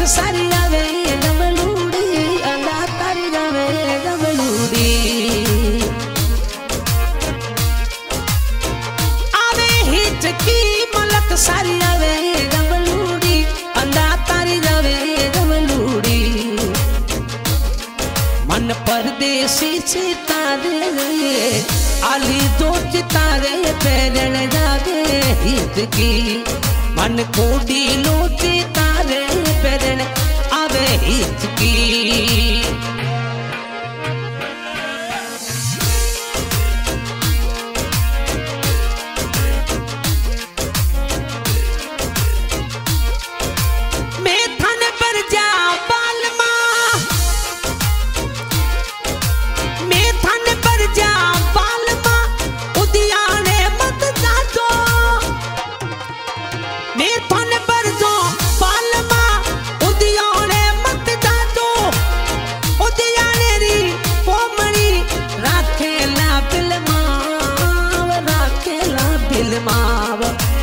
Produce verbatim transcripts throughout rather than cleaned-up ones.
सारी आवे रमलूड़ी अंधा तारी जावे रमलूड़ी आवे हिचकी मलक सारी आवे रमलूड़ी अंधा तारी जावे रमलूड़ी मन परदेसी सितारे आली दो चितारे पैरण जावे हिचकी मन कोडी लो चितारे पैरण आवे हिचकी मैं थाने पर जा बालमा मैं थाने पर जा बालमा उदियाने मत जाजो मैं थाने पर जो बालमा उदियाने मत जाजो उदियाने री पोमणी राखेला बिलमाव राखेला बिलमाव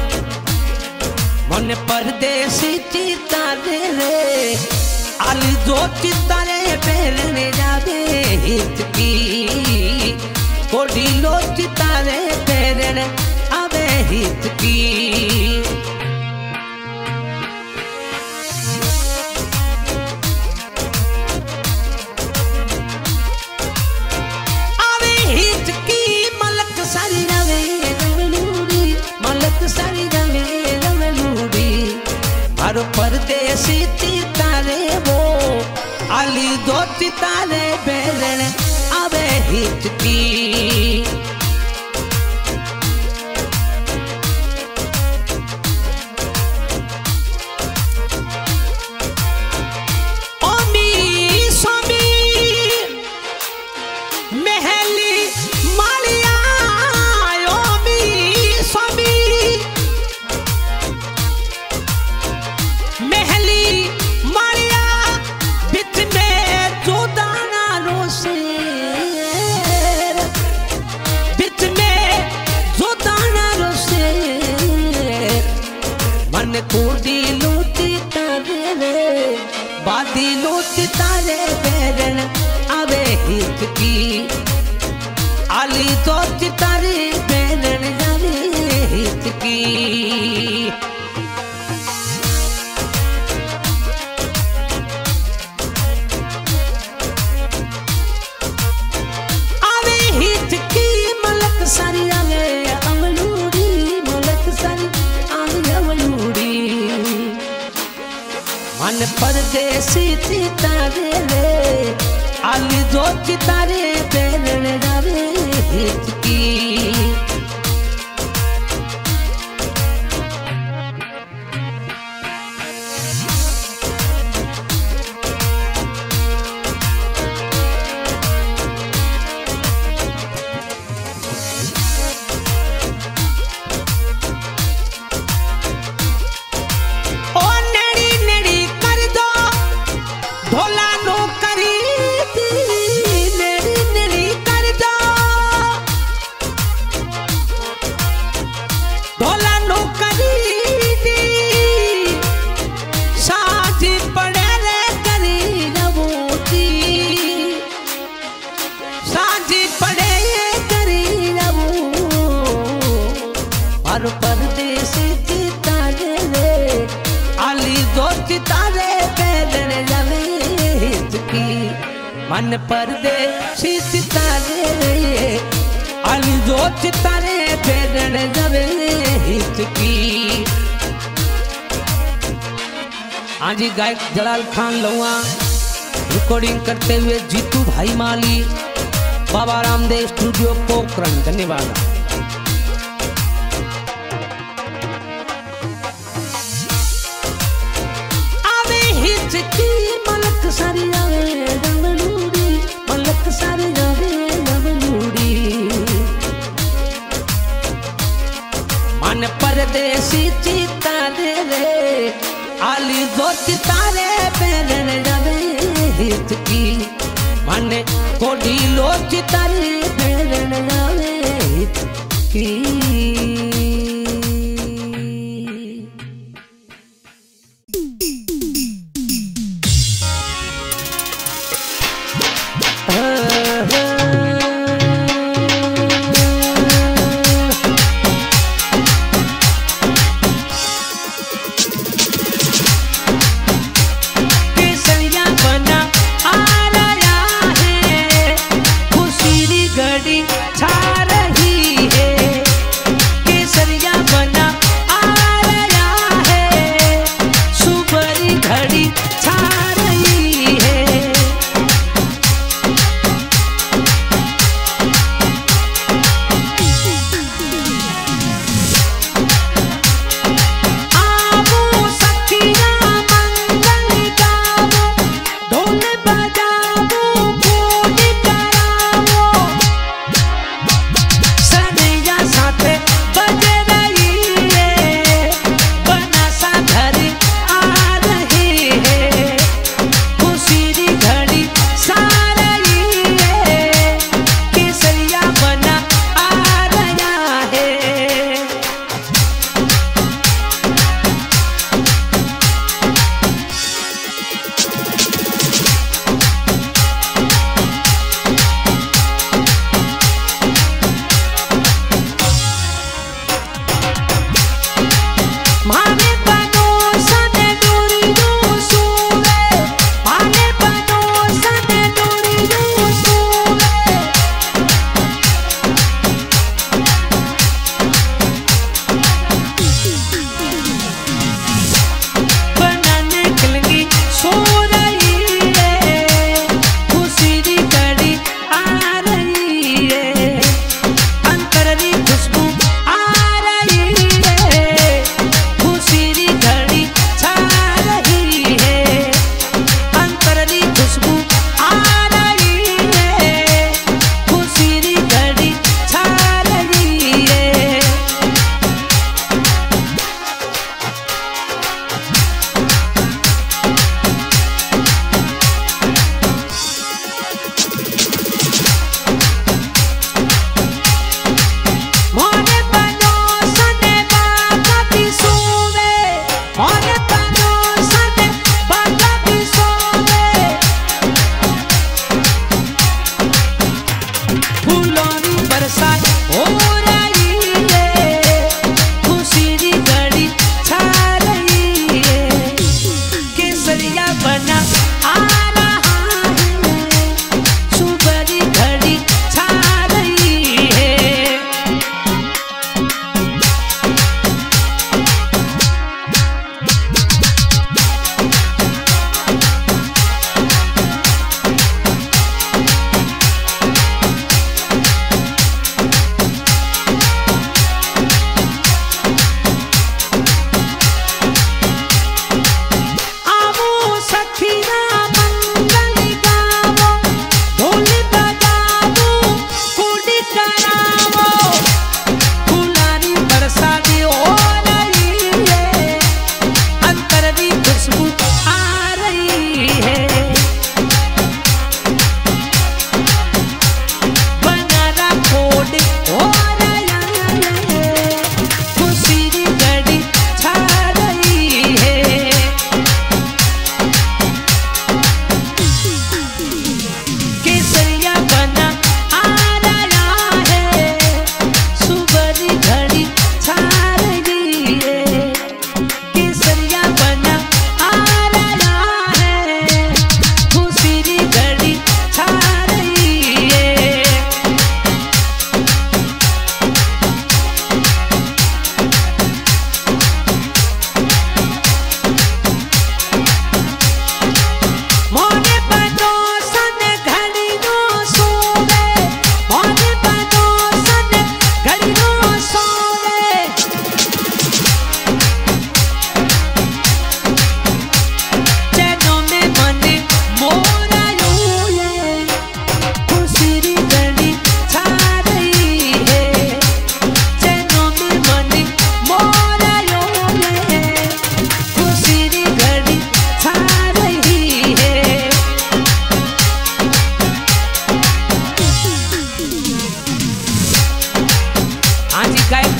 मन परदेसी चितारे रे आली दो चितारे पैरने जावे हिचकी कोडी लो चितारे पैरने आवे हिचकी आवे हिचकी मलक सारी जावे रमलूड़ी मलक सारी जावे रमलूड़ी हर परदेसी चितारे वो आली दो चितारे पैरने आवे हिचकी ओमी सोमी महली मालिया ओमी सोमी महली मालिया बिच में जोदाना रोसे बिच में जोदाना रोसे मन कोडी लोटी तारे रे बादी लोटी तारे पैरण आवे हिचकी आली तो चितारे पैरण जावे हिचकी आवे हिचकी मलक सारी आवे अमलूड़ी मलक सारी आवे अमलूड़ी मन परदेसी चितारे रे आली दो चितारे पैरण जावे हिचकी ओ नेड़ी नेड़ी कर दो ढोला नो करी नेड़ी नेड़ी कर दो ढोला नो करी साजी पड़े रे करी रबूती साजी पड़े करी रबू हर परदेसी चितारे रे आली दो चितारे पैरण जावे हिचकी मन परदेसी चितारे रे आली दो चितारे पैरण जावे हिचकी हाँ जी गायक जलाल खान लुआ रिकॉर्डिंग करते हुए जीतू भाई माली बाबा रामदेव स्टूडियो पोखरण धन्यवाद। आवे हिचकी मलक सारी आवे रमलूड़ी मलक सारी आवे रमलूड़ी मन परदेसी चितारे रे आली दो चितारे पैरण जावे हिचकी मन कोडी लो चितारे पैरण जावे हिचकी।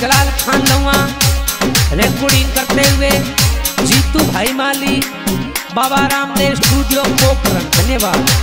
जलाल खान लवा रिकॉर्डिंग करते हुए जीतू भाई माली बाबा रामदेव स्टूडियो पोखरण। धन्यवाद।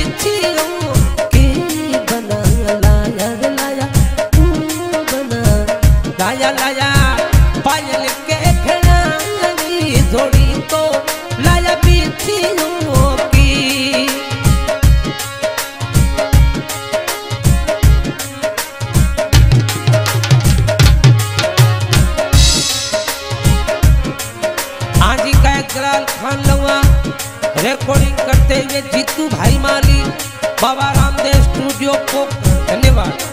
पीछियों की बना लाया लाया तू बना लाया लाया पायल के खिलाड़ी जोड़ी तो लाया पीछियों की। आजी का जलाल खान लवा रिकॉर्डिंग करते हुए जीतू भाई माली बाबा रामदेव स्टूडियो को धन्यवाद।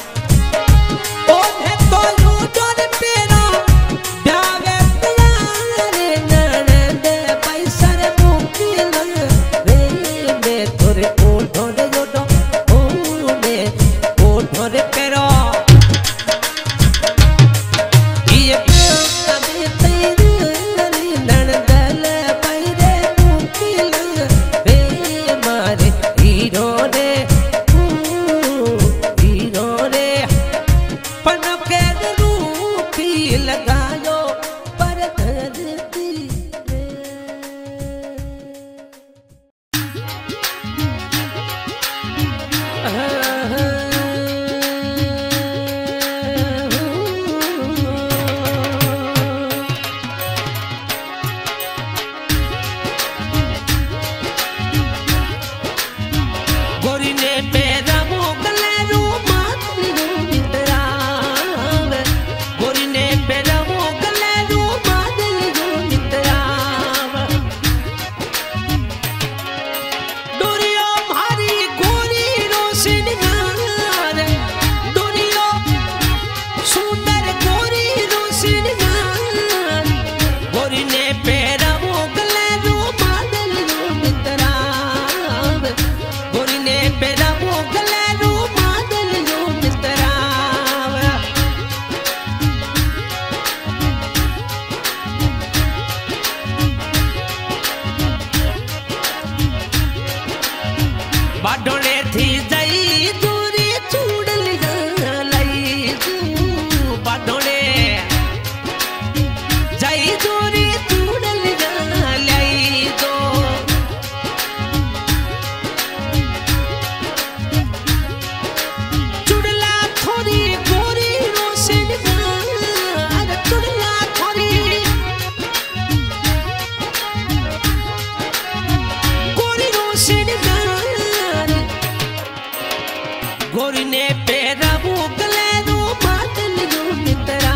गोरी ने पेरा मुगले रू बादल रू मित्रा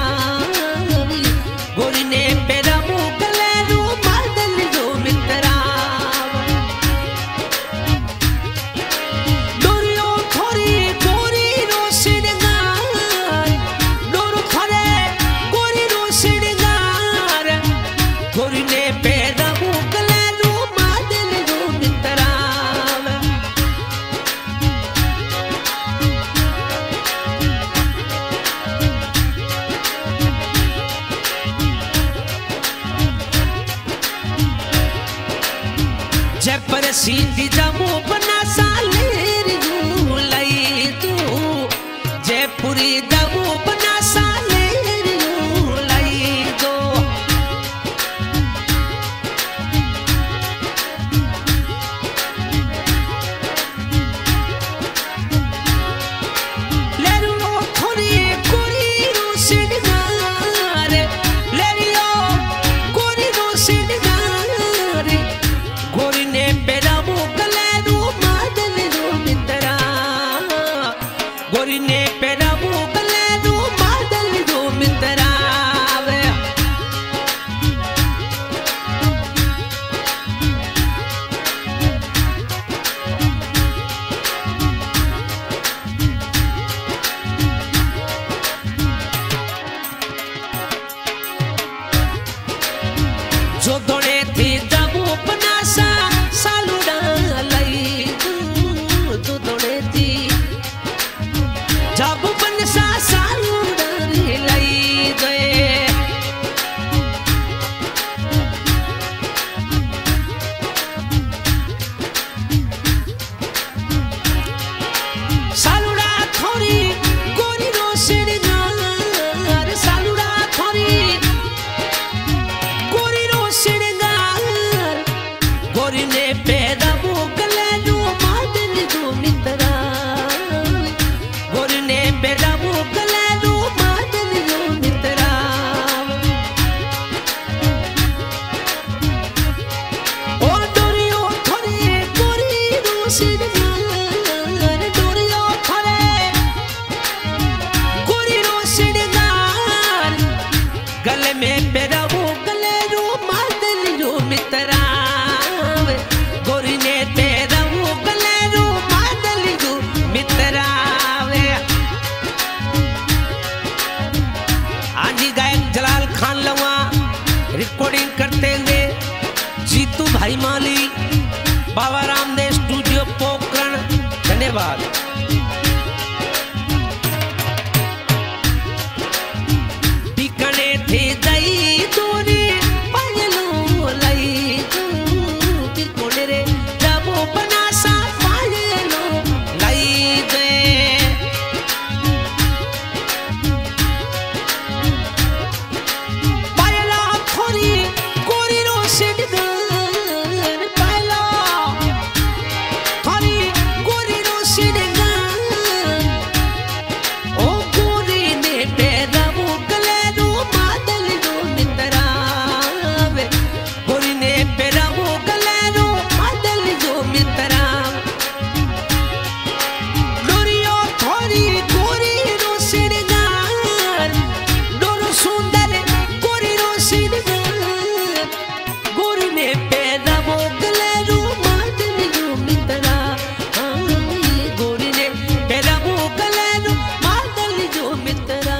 गोरी ने पेरा मुगले रू बादल रू मित्रा डोरियो थोरी गोरी रो सिड़गार डोर खरे गोरी रो सिड़गार गोरी ने पेरा मुगले रू बादल रू मित्रा जब पर सीधी जामू बना सालेर यू लाई तू जयपुरी जामू बना सालेर यू लाई दो लेरो थोड़ी गोरी रो सिड़गार लेरियो गोरी रो सिड़गार गोरी ने पेरा मुगले रू बादल रू मित्रा गोरी ने पेरा मुगले बात। टिकने थे दई दूरी पायलो लाई तू तिकोने रे जाबो बनासा पायलो लाई दे पायला थोरी कोरी रो सिडगन पायला थोरी कोरी रो सिडगन ओ कोरी ने तेरा मुकले रो बादल रो मितरावे कोरी ने तेरा मुकले रो बादल रो मितरावे डोरियो थोरी कोरी रो सिडगन डोरो सुंदर कोरी रो सिडगन गोरी ने तेरा मुकले रो बादल रो मितरावे गोरी ने तेरा मुकले रो बादल रो मितरावे।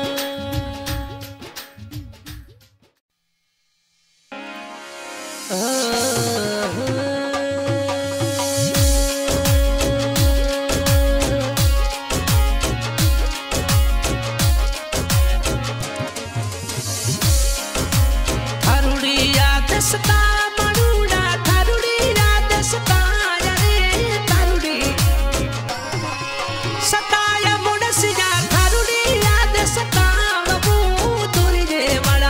थारुड़िया दसता मनुड़ा थारुड़िया दसता रे थारुड़ी सताया मुड़सिया थारुड़िया दसता बबू दूरी रे बड़ा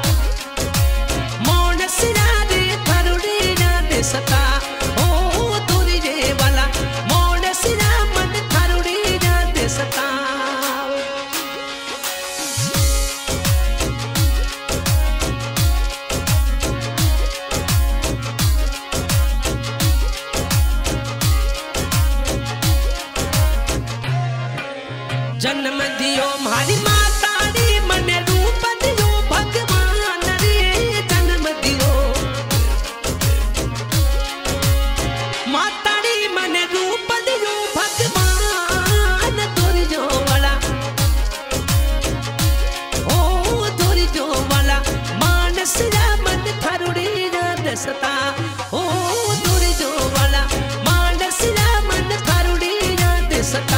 मोनसिया रे थारुड़िया दसता ओ दूरी रे वाला मोनसिया मन थारुड़िया दसता जन्म दियो मारी माताड़ी मन रूप दियो भगवान रे जन्म दियो माताड़ी मन रूप दियो भगवान दूर जो वाला ओ दूर जो वाला मानस मन थारुड़ी दसता ओ दूर जो वाला मानस मन थारुड़ी दसता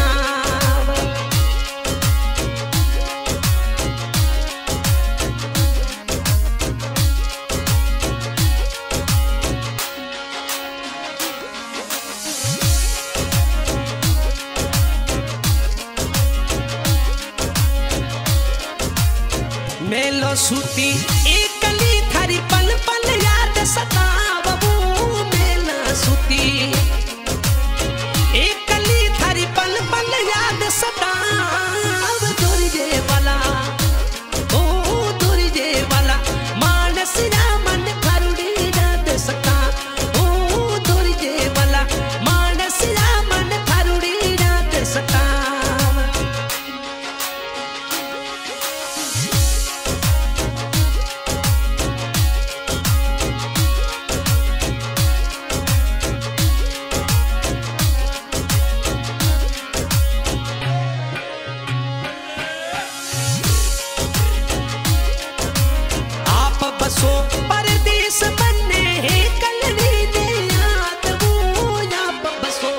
मेलो सूती एकली थारी पल पल याद सता बबू मेला सूती एकली थारी पल पल याद सता दूरी जे वाला ओ दूरी जे वाला मानस मन थारुड़ी याद सता ओ दूरी जे वाला मानस मन थारुड़ी याद सता आप बसो परदेस बन्ने है कलरी दे याद वो आप बसो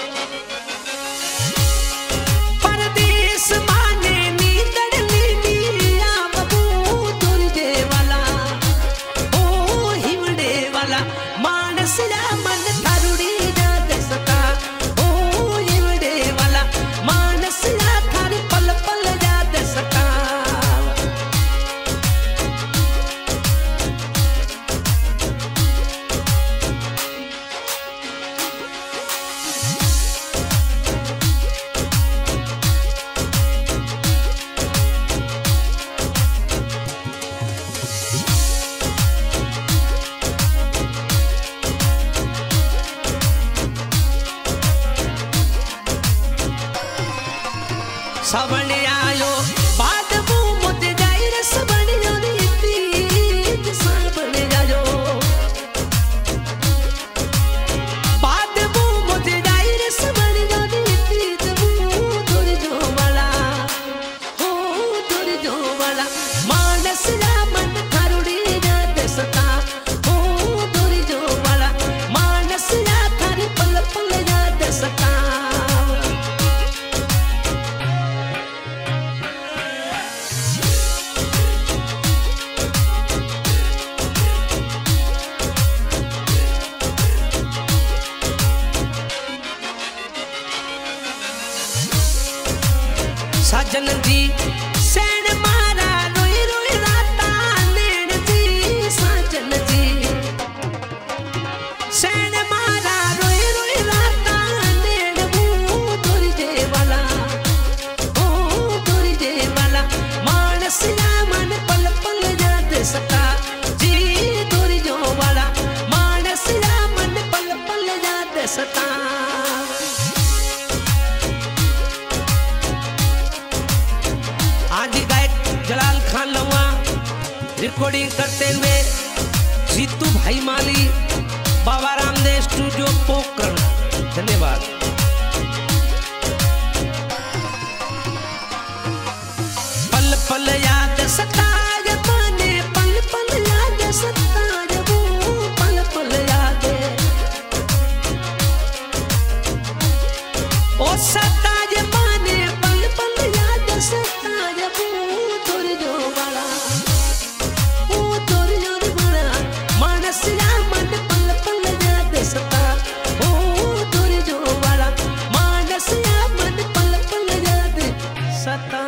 परदेस माने नींदड़ लीनी आप वो दूर दे वाला ओ हिवड़े वाला मानस मन थारुड़ी याद सता ओ हिवड़े वाला मानस थार पल पल याद सता सवण आयो बाद मुंह मुद जाई रस बनियो रीति सावण आयो बाद मुंह मुद जाई रस बनियो रीति दूर जो वाला ओ दूर जो वाला मानस मन थारुड़ी याद सता ओ दूर जो वाला मानस थारी पल पल याद सता साजन जी सैन मारा रोई रोई राता नैन जी साजन जी सैन मारा रोई रोई राता नैन वो दुर्जे वाला ओ दुर्जे वाला मानस या मन पल पल याद सता जी दुर्जो वाला मानस या मन पल पल याद सता। आज गायक जलाल खान लवा रिकॉर्डिंग करते हुए जीतू भाई माली बाबा रामदेव स्टूडियो पोखरण। धन्यवाद। पल पल याद सताए माने पल पल याद सताए वो पल पल याद ओ सताए माने पल पल याद सताए वो दुर्जो वाला वो दुर्जो वाला मानस या मन पल पल याद सता ओ दुर्जो वाला मानस या मन पल पल याद सता।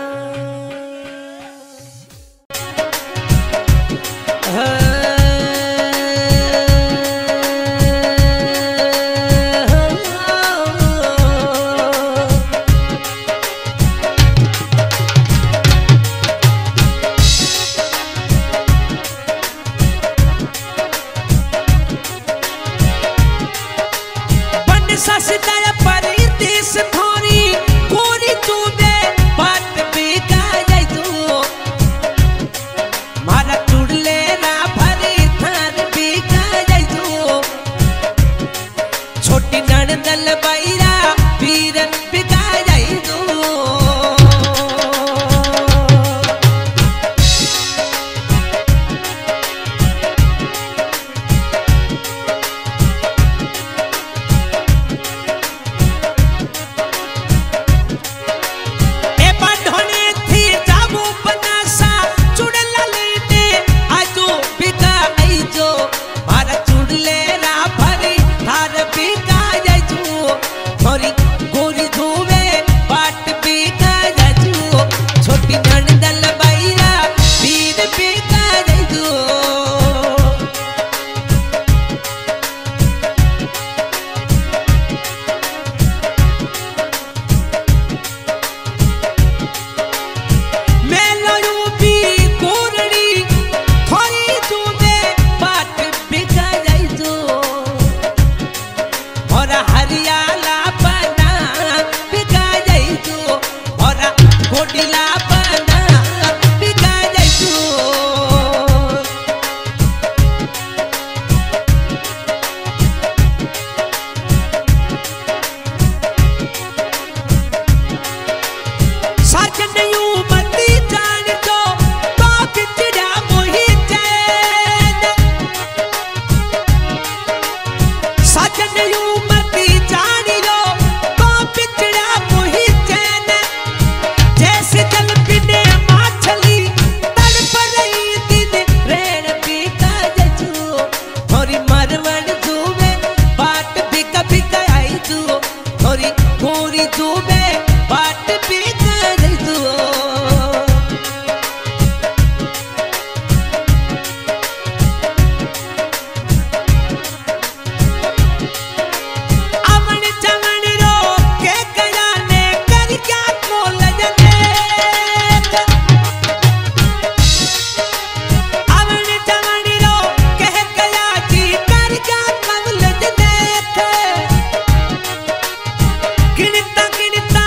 गिनता गिनता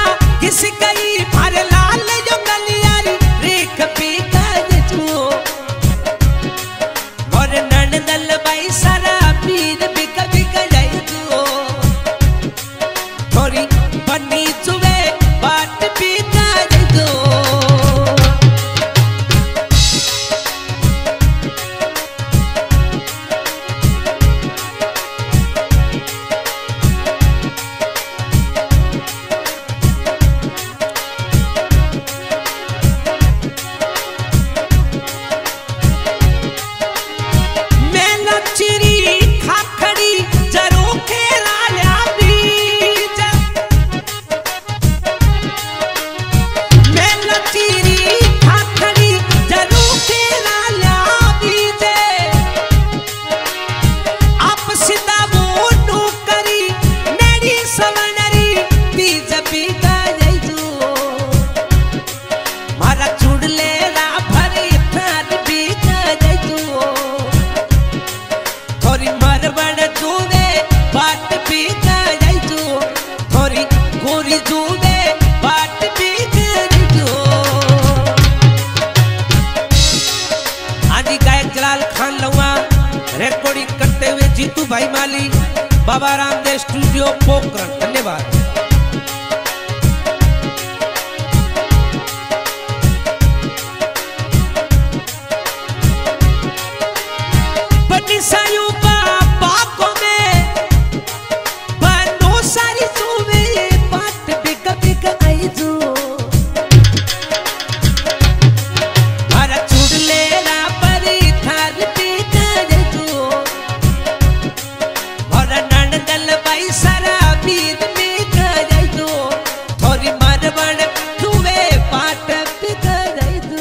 पीता जैतू मारा चुड़ले रा भरी थार पीता जैतू थोड़ी मरबड़ तूने बाट पीता जैतू थोड़ी गोरी तूने बाट पीता जैतू। आदि गायक जलाल खान लवा रिकॉर्डिंग करते हुए जीतू भाई माली बाबा रामदेव स्टूडियो पोखरण। धन्यवाद। बनिसायु का बागों में बनो सारी सुवे बात बिक बिक आई जो मारा चुड़ले रा परी थार पीता जैतू मारा नंदल बाई सारा पीर पीता जैतू थोड़ी मरबड़ सुवे बात पीता जैतू।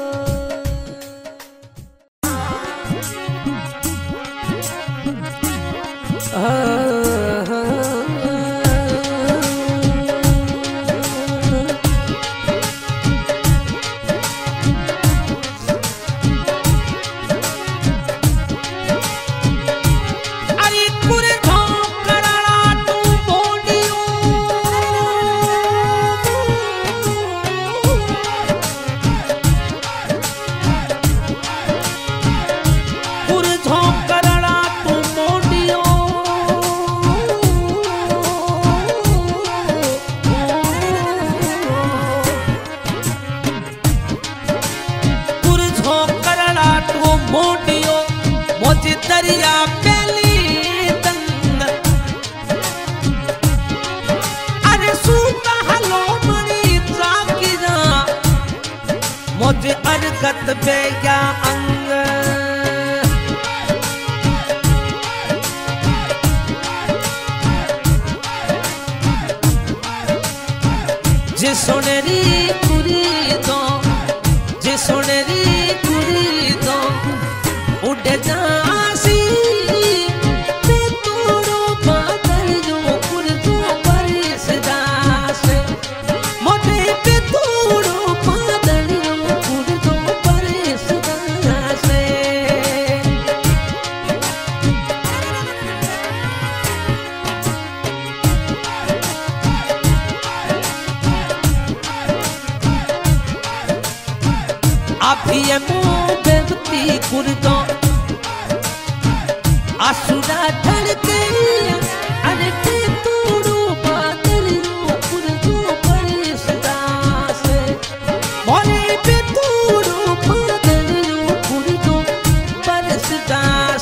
अरे पूरे ठोकरा तू बोलियो पूरे ठोकरा तू बोलियो पूरे ठोकरा तू मोटियो मोती दरिया पेली तंग अरे सूता हलो मणि त्राकी जा मोते अरगत बेया अंग जे सोनेरी कुरी दो जे सोनेरी कुरी दो उड़ जासी ते तोड़ो बादल जो कुर्दो परिस दास मोटे पे तोड़ो बादल जो कुर्दो परिस दास। अभी बेबती कुर्दो आसुरा धड़के अरे ते तोड़ो बादल जो कुर्दो परिस दास मोरे पे तोड़ो बादल जो कुर्दो परिस दास।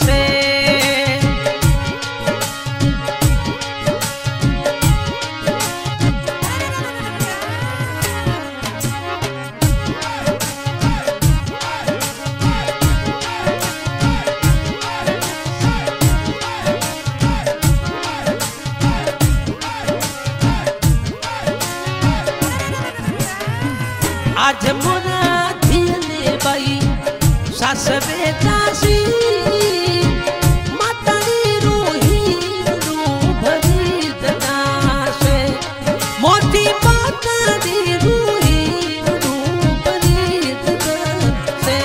आज मोरा धियले बाई सास बेदासी मातारी रोही रो भरी ददासे मोती मातारी रोही रो भरी ददासे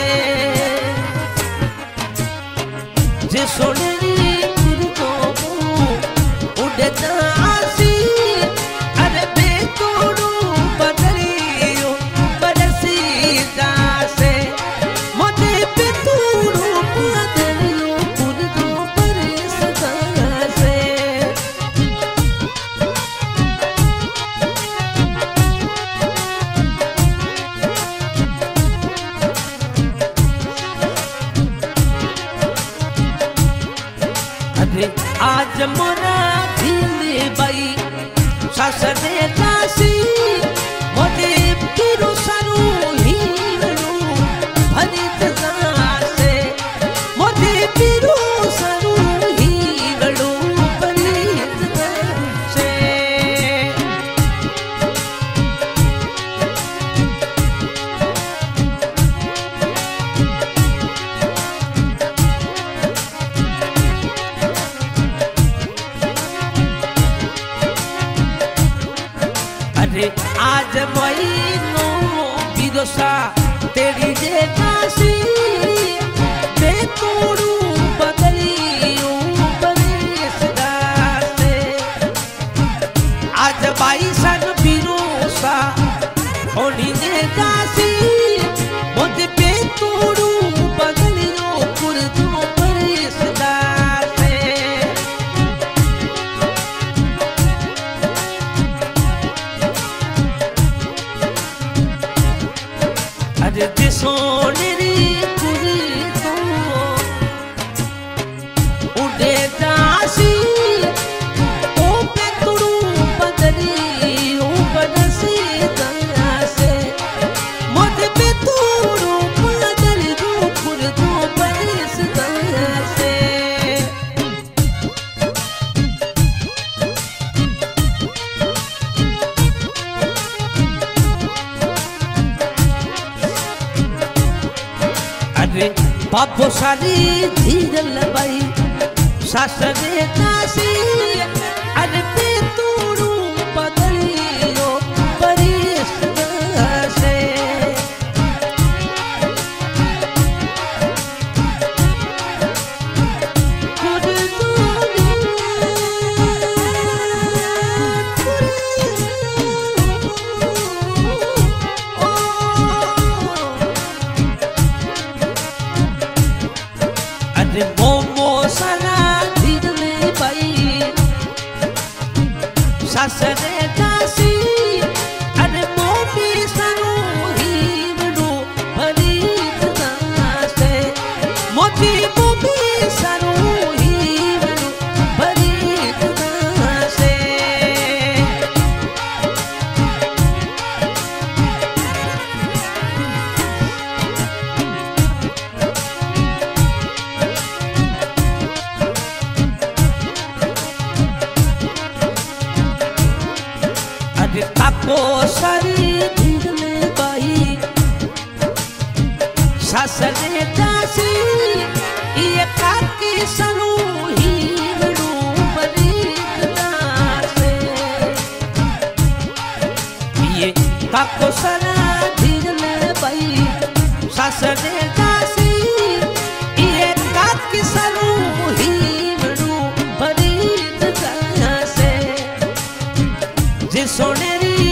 जे सोनेरी कुर्दो उड़ जासी अरे बेतोड़ो बदलियो बरसी दासे मोते पे तोड़ो बदलियो कुर्दो बरस दासे। अरे आज मोरा धिले बाई सासरे दासी मोते पिरो सारू हीरो भरित दासे मोते पिरो सारू हीरो भरित दासे। अरे आज महीनो विदोसा तेरी जेकासी मैं तोड़ू बदलियों बरेसदार से आज बाईसन विरोसा होनी जेकासी मुझे पे तोड़ू बदलियों कुर्दों बरेसदार से अरे सोने री कुरी तो उड़े जासी ओ पे तुड़ू बदली ओ बदसी दया से मुझे पे तुड़ू बदली दो कुर दो बरस दया से बापो सारी धीर लबाई सासरे कासी अरे पे तोड़ू बदलियो परिस से मोमो सना धीर ले पाई सासरे कासी अरे मोमी सनु ही बनो भरी से मोती मोमी सनु ही बनो भरी से ताको सारी धीर में बाई सासरे कासी ये काकी सनु ही बड़ू बरीदा से ये ताको सारा धीर में बाई सासरे कासी ये काकी सनु ही बड़ू बरीदा से जे सोने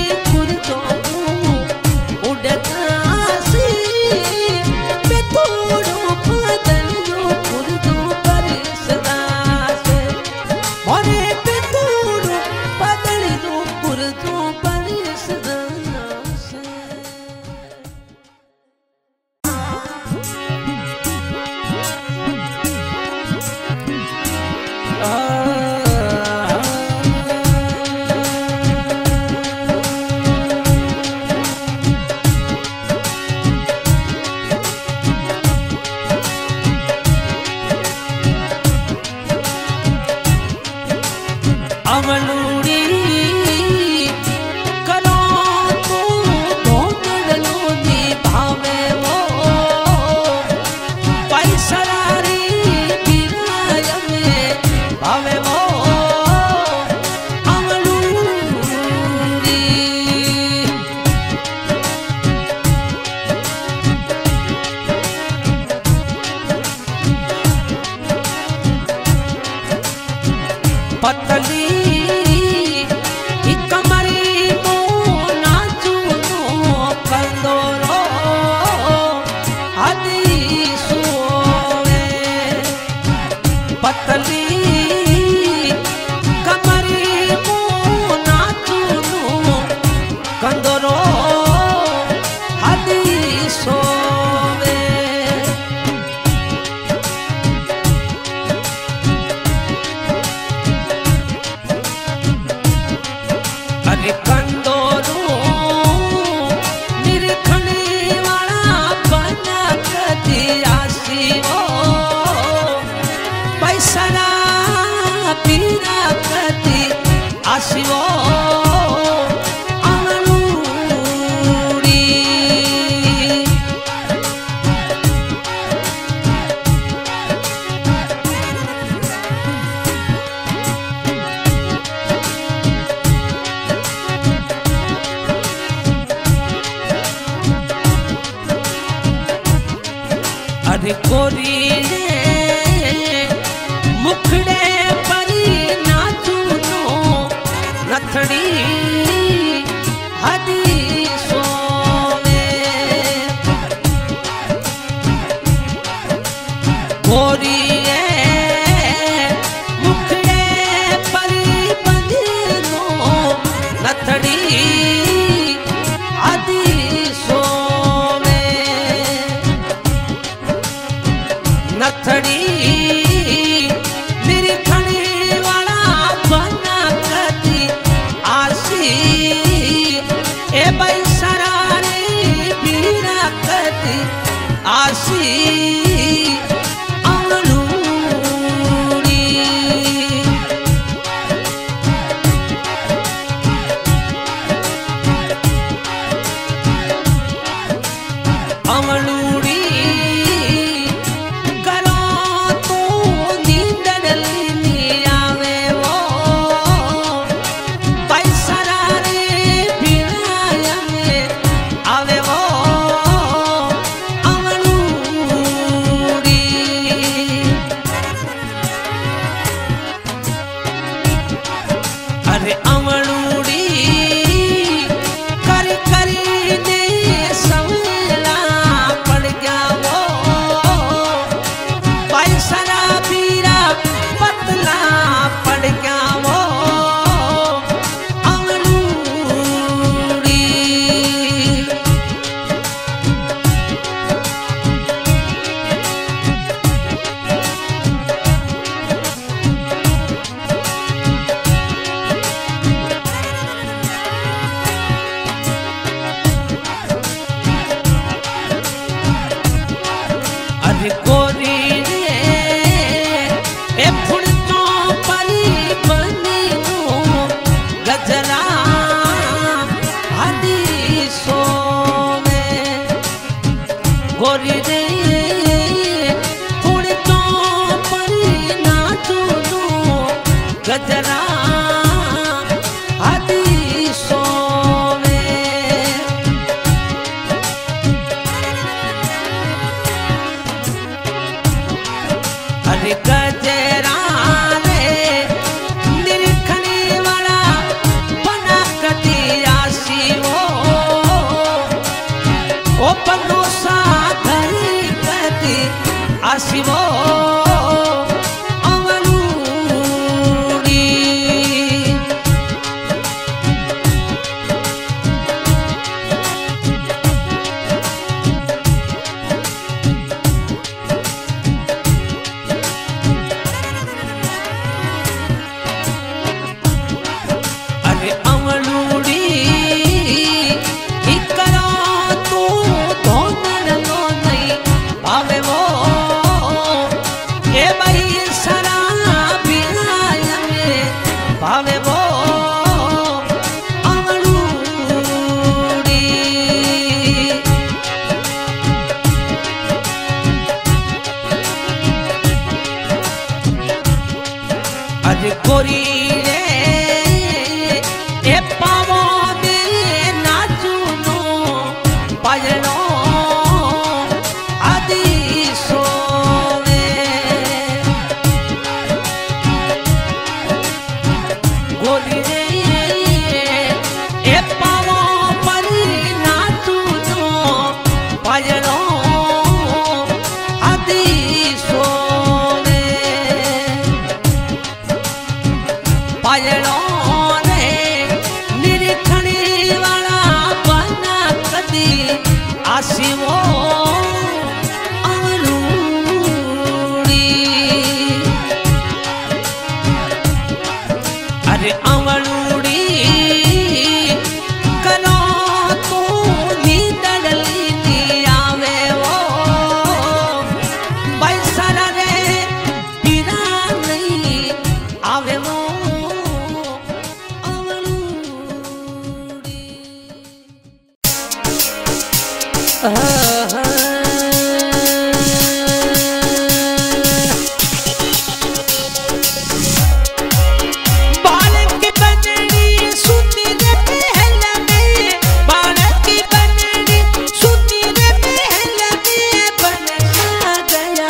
पतली कमरी तो नाचू तो कंदोरो आदि सोवे पतली कमरी तो नाचू तो कंदोरो आदि सोवे कंदोरो निरखने वाला बना कदी आसीवो पैसरा पीरा कदी आसीवो आलू गोरी रे मुखड़े परी नाचू नो रथड़ी हदी सोवे गोरी मुखड़े परी बंदी नो रथड़ी नथड़ी निरखणी वाला बना कती आसी ए भाई सरारे बीरा कती आसी गोरी रे थोड़ी तो परी नाचू नो गजरा हदी सोवे अरे गजरा रे निरखने वाला बना कती आसी वो ओ पनोसा आशिवो अवलूड़ी अरे अवलूड़ी इकरा तू धोनर लो नहीं भावे वो भावे वो अवलूड़ी अरे गोरी रे ए पावो दे नाचू नो पायलो आदि सोवे गोरी रे ए पावो परी नाचू नो पायलो आदि सोवे पायलो रे निरखणी वाला बना कदी आशिवो अरे अवलूड़ी करो तू नींदड़ली नी आवे वो बैसरा रे पीरा नहीं आवे वो अवलूड़ी गया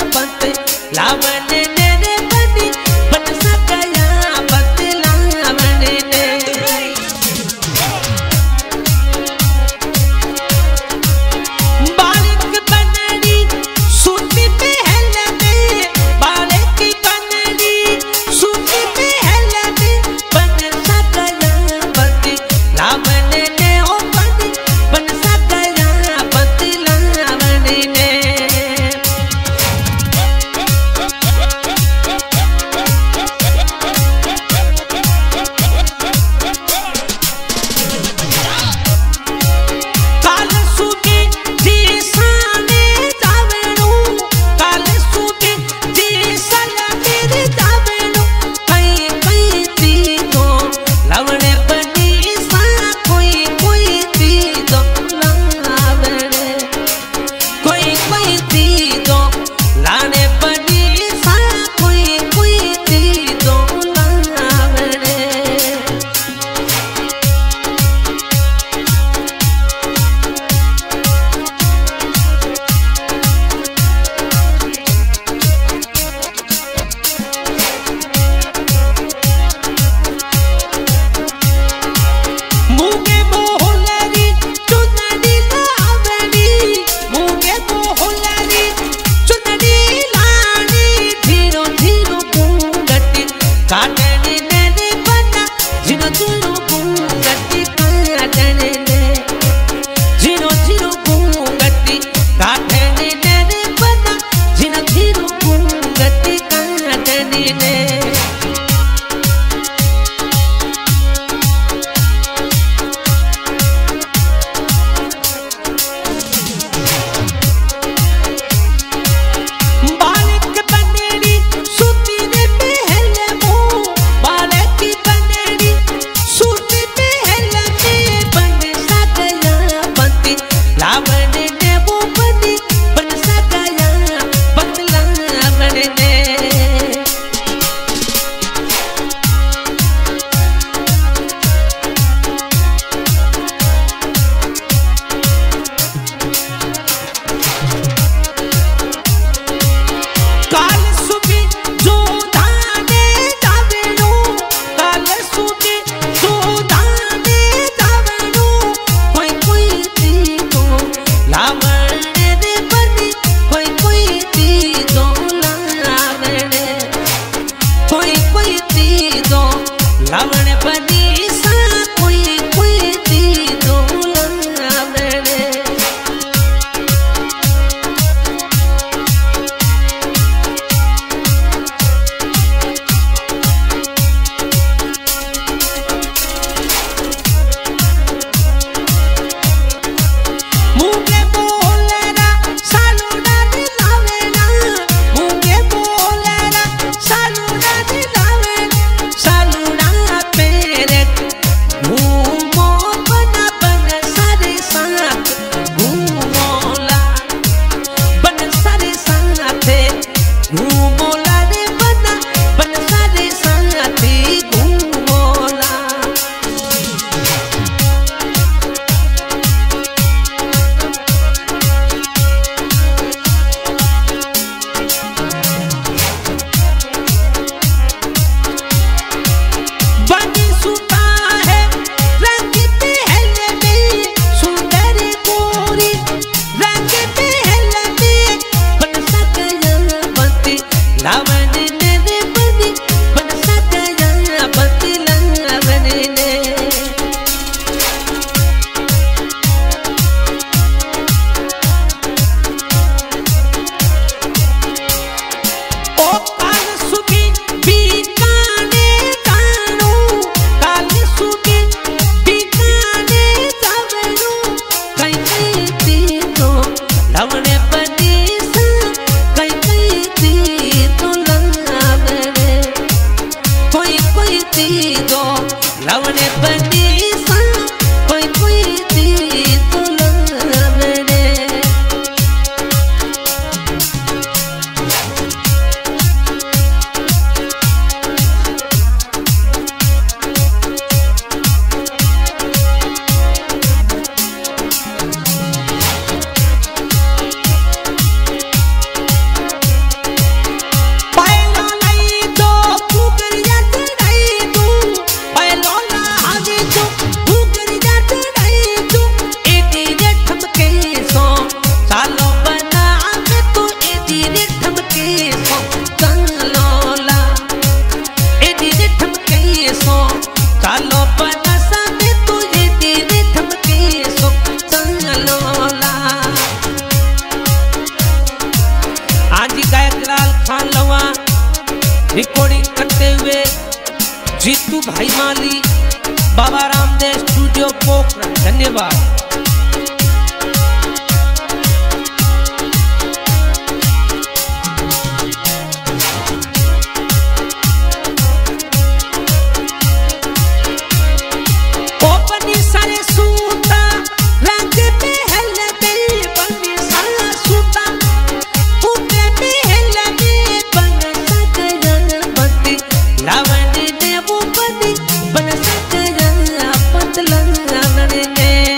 भाई माली, बाबा रामदेव स्टूडियो पोखरण, धन्यवाद।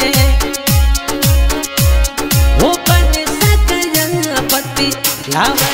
Love